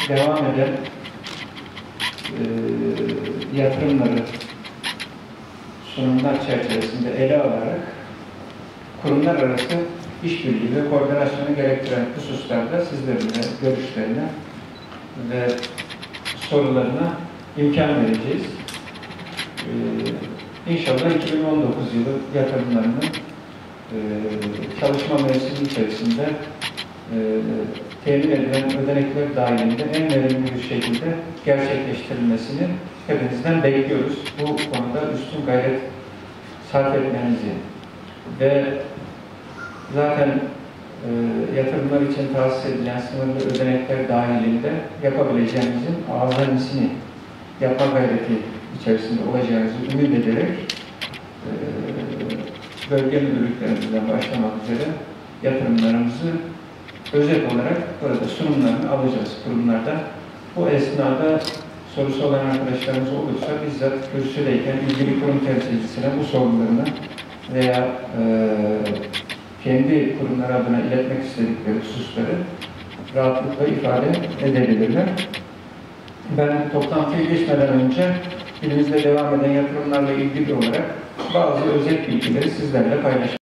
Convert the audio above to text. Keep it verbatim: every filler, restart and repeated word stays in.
devam eden e, yatırımları sunumlar çerçevesinde ele alarak kurumlar arası işbirliği ve koordinasyonu gerektiren hususlarda sizlerin de görüşlerine ve sorularına imkan vereceğiz. Ee, İnşallah iki bin on dokuz yılı yatırımlarının e, çalışma mevsimi içerisinde e, temin edilen ödenekler dahilinde en verimli bir şekilde gerçekleştirilmesini hepinizden bekliyoruz. Bu konuda üstün gayret sarf etmenizi ve zaten e, yatırımlar için tahsis edilen sınırlı ödenekler dahilinde yapabileceğimizin azamisini yapma gayreti içerisinde olacağınızı ümit ederek e, bölge müdürlüklerimizden başlamak üzere yatırımlarımızı özet olarak burada sunumlarını alacağız kurumlardan. Bu esnada sorusu olan arkadaşlarımız olursa bizzat kürsüdeyken ilgili kurum temsilcisine bu sorularını veya e, kendi kurumları adına iletmek istedikleri hususları rahatlıkla ifade edebilirler. Ben toplantıya geçmeden önce elimizde devam eden yatırımlarla ilgili olarak bazı özet bilgileri sizlerle paylaşacağım.